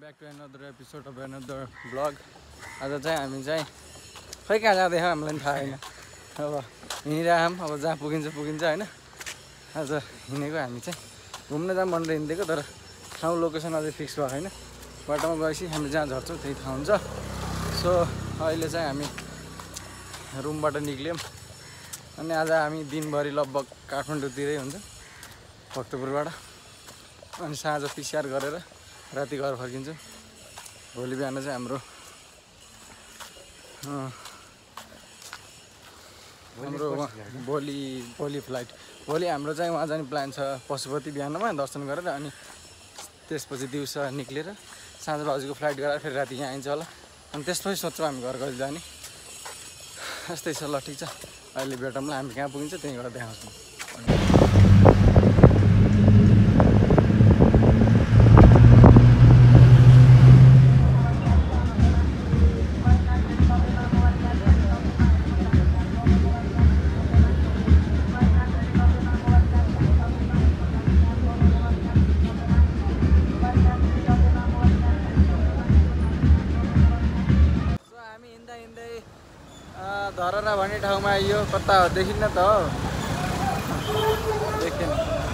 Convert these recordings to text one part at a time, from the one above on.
Back to another episode of another blog. आज चाहिँ हामी चाहिँ खै कहाँ जाँदैछ हामीलाई पनि थाहा छैन। अब हिँडिरहेछौँ, अब जहाँ पुगिन्छ होइन। आज हिँडेको हामी चाहिँ घुम्न जाऊँ भनेर हिँडेको, तर ठाउँ लोकेसन अझै फिक्स भएको छैन। बाटोमा गएपछि हामी जहाँ झर्छौँ त्यही ठाउँ हुन्छ। सो अहिले चाहिँ हामी रुमबाट निक्ल्यौँ अनि आज हामी दिनभरि लगभग काठमाडौँतिरै हुन्छ, भक्तपुरबाट। अनि साँझ पिसिआर गरेर राति घर फर्किन्छौँ। भोलि बिहान चाहिँ हाम्रो भोलि फ्लाइट। भोलि हाम्रो चाहिँ वहाँ जाने प्लान छ, पशुपति बिहानमा दर्शन गरेर अनि त्यसपछि दिउँसो निक्लेर साँझ भाउजूको फ्लाइट गराएर फेरि राति यहाँ आइन्छ होला। अनि त्यसपछि सोध्छौँ हामी घर कहिले जाने। यस्तै छ। ल ठिक छ, अहिले भेटौँला। हामी कहाँ पुगिन्छ त्यहीँ गएर देखाउँछौँ। धरहरा भन्ने ठाउँमा आइयो। कता हो देखिन्न त हो, देखिन।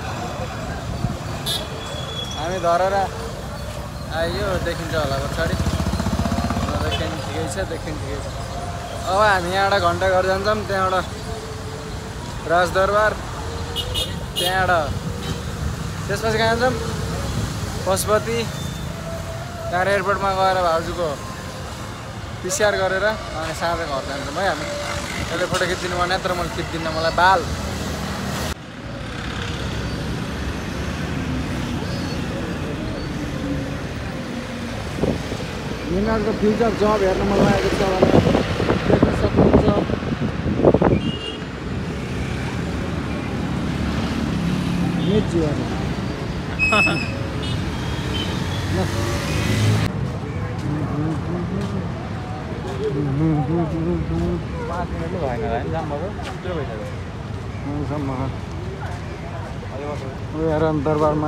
हामी धरहरा आइयो, देखिन्छ होला पछाडि। देखिन ठिकै छ। अब हामी यहाँबाट घन्टाघर जान्छौँ, त्यहाँबाट राजदरबार, त्यहाँबाट त्यसपछि कहाँ जान्छौँ पशुपति। त्यहाँ एयरपोर्टमा गएर भाउजूको पिसिआर गरेर अनि साँझ घर जान्छौँ है। हामी त्यसले फोटो खिचिदिनु भने तर मैले खिच्दिनँ, मलाई बाल। यिनीहरूको फ्युचर जब हेर्न मन लागेको छ भने देख्न सक्नुहुन्छ। दरबारमा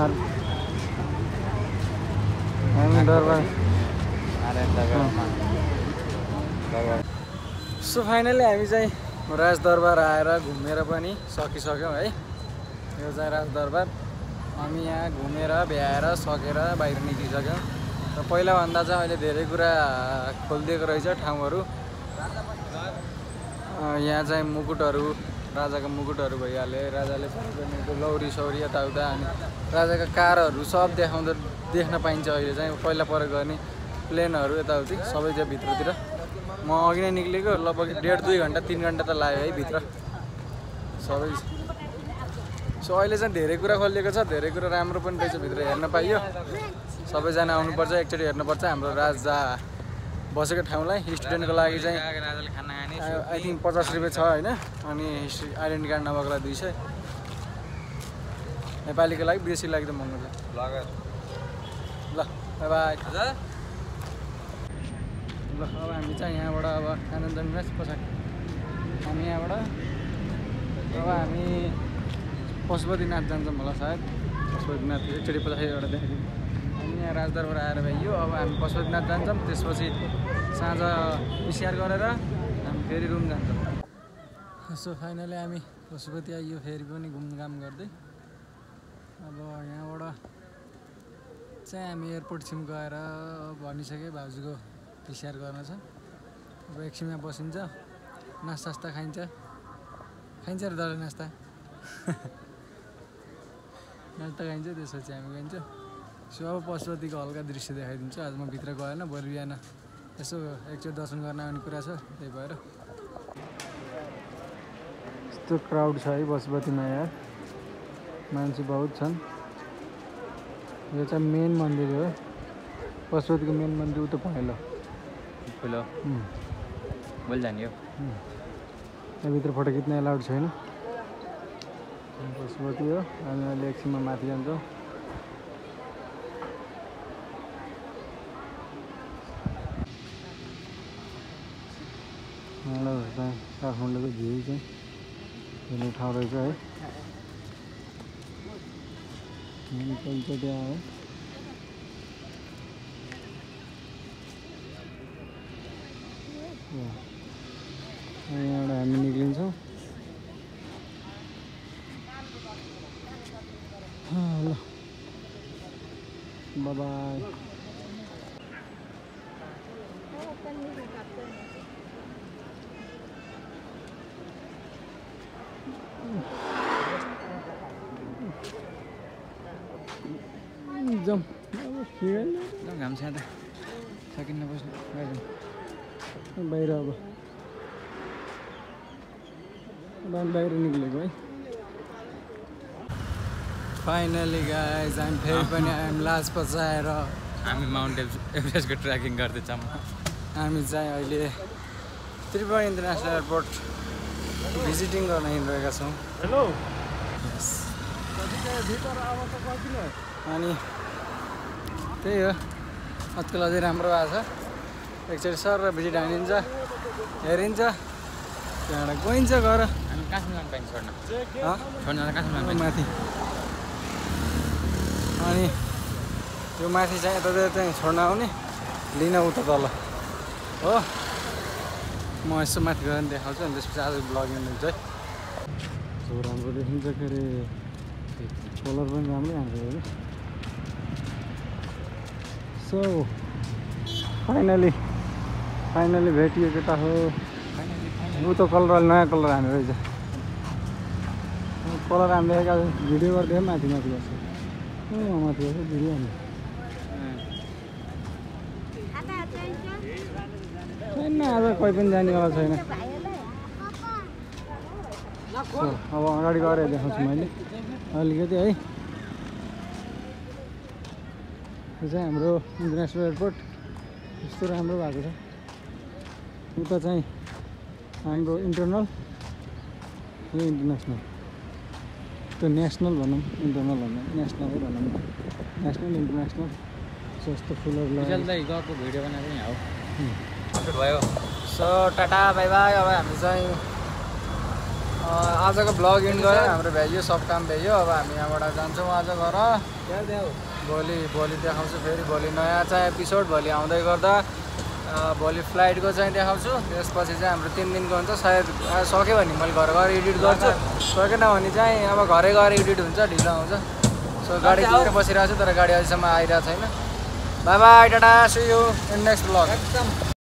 सो फाइनली हामी चाहिँ राजदरबार आएर घुमेर पनि सकिसक्यौँ है। यो चाहिँ राजदरबार। हामी यहाँ घुमेर भ्याएर सकेर बाहिर निस्किसक्यौँ। र पहिलाभन्दा चाहिँ अहिले धेरै कुरा खोलिदिएको रहेछ ठाउँहरू। यहाँ चाहिँ मुकुटहरू, राजाको मुकुटहरू भइहाले, राजाले लौरी सौरी यताउता, अनि राजाका कारहरू सब देख्न पाइन्छ अहिले चाहिँ। पहिला प्रयोग गर्ने प्लेनहरू यताउति सबै त्यो भित्रतिर। म अघि नै निक्लेको, लगभग 1.5-2 घन्टा 3 घन्टा त लाग्यो है भित्र सबै। सो अहिले चाहिँ धेरै कुरा खोलिएको छ, धेरै कुरा राम्रो पनि रहेछ भित्र, हेर्न पाइयो। सबैजना आउनुपर्छ, एकचोटि हेर्नुपर्छ हाम्रो राजा बसेको ठाउँलाई। स्टुडेन्टको लागि चाहिँ आई थिङ्क 50 रुपियाँ छ होइन। अनि हिस्ट्री आइडेन्टी कार्ड नभएकोलाई 200। नेपालीको लागि, विदेशीको लागि त महँगो छ। ल बाई बाई। ल अब हामी चाहिँ यहाँबाट अब आनन्दनिवास पछाडि हामी यहाँबाट अब हामी पशुपतिनाथ जान्छौँ होला सायद। पशुपतिनाथ एकचोटि पछाडि एउटा देखाइदिउँ। हामी यहाँ राजदरबार आएर भइयो। अब हामी पशुपतिनाथ जान्छौँ, त्यसपछि साँझ पिसिआर गरेर हामी फेरि रुम जान्छौँ। सो फाइनली हामी पशुपति आइयो, फेरि पनि घुमघाम गर्दै। अब यहाँबाट चाहिँ हामी एयरपोर्ट छिम गएर भनिसकेँ भाउजूको पिसिआर गर्न छ। अब एकछिनमा बसिन्छ, नास्ता खाइन्छ र डल्लै नास्ता खाइन्छ। त्यसपछि हामी गइन्छ। सो अब पशुपतिको हल्का दृश्य देखाइदिन्छु। आज म भित्र गएन, भोलि बिहान यसो एकचोटि दर्शन गर्न आउने कुरा छ, त्यही भएर। यस्तो क्राउड छ है पशुपतिमा यार, मान्छे बहुत छन्। यो चाहिँ मेन मन्दिर हो, पशुपतिको मेन मन्दिर उता पहेँलो बोल जाने हो। त्यहाँभित्र फोटो खिच्न एलाउड छैन। पशुपति हो। हामी अहिले एकछिनमा माथि जान्छौँ। काठमाडौँको झिल चाहिँ हेर्ने ठाउँ रहेछ है। पहिलोचोटि आयो। ल बाई जाउँ घाम छ्यादा सकिन्न बस्नु बाहिर अब बाहिर निक्लेको है फाइनली गाइज हामी फेरि पनि हामी लाज पचाएर हामी माउन्ट एभरेस्टको ट्रेकिङ गर्दैछौँ हामी चाहिँ अहिले त्रिपुरा इन्टरनेसनल एयरपोर्ट भिजिटिङ गर्न हिँडिरहेका छौँ हेलो अनि त्यही हो आजकल अझै राम्रो भएको छ एकचोटि सर र भिजिट हानिन्छ हेरिन्छ त्यहाँबाट गइन्छ घर हामी कहाँसम्म जानु पाइन्छ छोड्न कहाँसम्म माथि अनि यो माथि चाहिँ यतातिर चाहिँ छोड्न आउने लिन उता तल हो म यसो माथि गएर देखाउँछु अनि त्यसपछि आज ब्लगिङ हुन्छ है सो राम्रो देखिन्छ के अरे कलर पनि राम्रै आउँछ होइन सो फाइनली भेटियो केटा हो ऊ त कलर नयाँ कलर हान्नु रहेछ कलर हान्दै भिडियो गरिदियो माथि गर्छ माथि गर्छ भिडियो हान्नु छैन आज कोही पनि जानेवाला छैन अब अगाडि गएर देखाउँछु मैले अलिकति है यो चाहिँ हाम्रो इन्टरनेसनल एयरपोर्ट यस्तो राम्रो भएको छ उता चाहिँ हाम्रो इन्टरनल यो इन्टरनेसनल त्यो नेसनल भनौँ इन्टरनल भनौँ नेसनलै भनौँ नेसनल इन्टरनेसनल सस्तो फुलहरू लगाएर गएको भिडियो बनाएको नि हो भयो सो टाटा बाई बाई अब हामी चाहिँ आजको ब्लग इन्ड गऱ्यो हाम्रो भ्याइयो सब काम भ्याइयो अब हामी यहाँबाट जान्छौँ आज घर भोलि देखाउँछु फेरि भोलि नयाँ चाहिँ एपिसोड भोलि आउँदै गर्दा भोलि फ्लाइटको चाहिँ देखाउँछु त्यसपछि चाहिँ हाम्रो 3 दिनको हुन्छ सायद सक्यो भने मैले घर गएर एडिट गर्छु सकेन भने चाहिँ अब घरै गएर एडिट हुन्छ ढिलो आउँछ सो गाडी कुदेर बसिरहेको छु तर गाडी अहिलेसम्म आइरहेको छैन bye bye tata see you in next blog